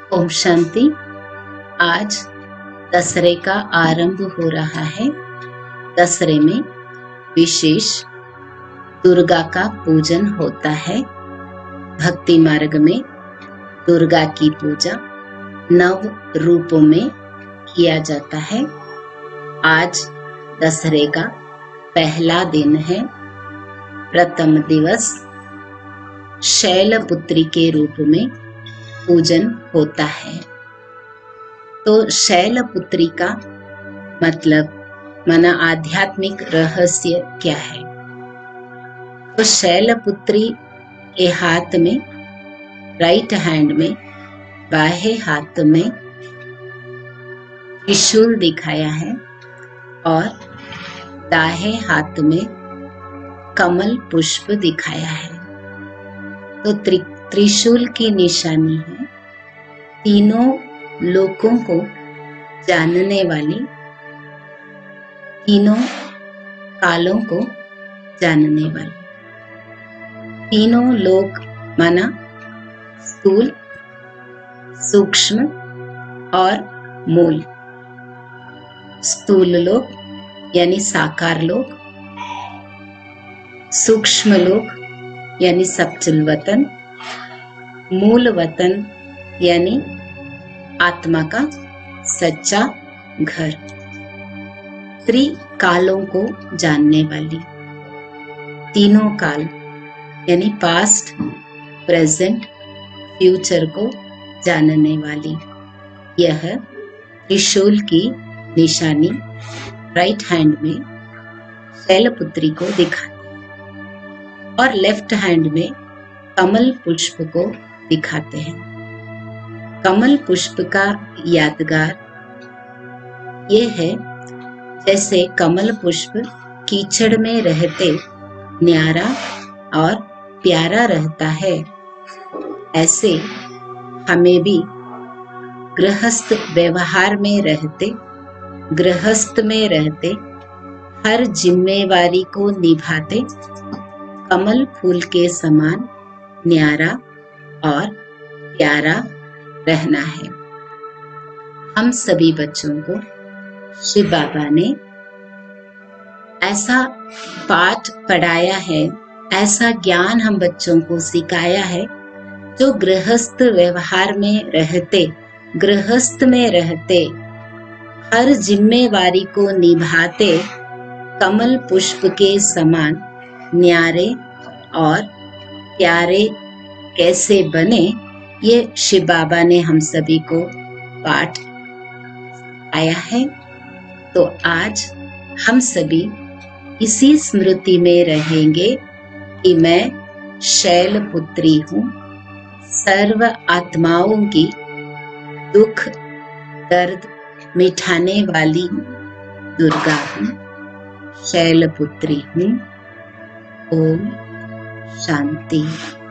ओम शांति। आज दशहरे का आरंभ हो रहा है। दशहरे में विशेष दुर्गा का पूजन होता है। भक्ति मार्ग में दुर्गा की पूजा 9 रूपों में किया जाता है। आज दशहरे का पहला दिन है। प्रथम दिवस शैलपुत्री के रूप में पूजन होता है। तो शैलपुत्री का मतलब माना आध्यात्मिक रहस्य क्या है? तो शैलपुत्री के हाथ में, राइट हैंड में, बाएं हाथ में त्रिशूल दिखाया है और दाहिने हाथ में कमल पुष्प दिखाया है। तो त्रिशूल की निशानी है तीनों लोकों को जानने वाली, तीनों कालों को जानने वाली। तीनों लोक माना स्थूल, सूक्ष्म और मूल। स्थूल लोक यानी साकार लोक, सूक्ष्म लोक यानी सबचल वतन, मूल वतन यानी आत्मा का सच्चा घर। त्रिकालों को जानने वाली, तीनों काल यानी पास्ट, प्रेजेंट, फ्यूचर को जानने वाली यह त्रिशूल की निशानी राइट हैंड में शैलपुत्री को दिखाती और लेफ्ट हैंड में कमल पुष्प को दिखाते हैं। कमल पुष्प का यादगार ये है, जैसे कमल पुष्प कीचड़ में रहते न्यारा और प्यारा रहता है, ऐसे हमें भी गृहस्थ व्यवहार में रहते, गृहस्थ में रहते, हर जिम्मेवारी को निभाते कमल फूल के समान न्यारा और प्यारा रहना है। हम सभी बच्चों को शिव बाबा ने ऐसा पाठ पढ़ाया है, ऐसा ज्ञान हम बच्चों को सिखाया है, जो गृहस्थ व्यवहार में रहते, गृहस्थ में रहते, हर जिम्मेवारी को निभाते कमल पुष्प के समान न्यारे और प्यारे कैसे बने, ये शिव बाबा ने हम सभी को पाठ आया है। तो आज हम सभी इसी स्मृति में रहेंगे कि मैं शैलपुत्री हूँ, सर्व आत्माओं की दुख दर्द मिटाने वाली दुर्गा हूँ, शैलपुत्री हूँ। ओम शांति।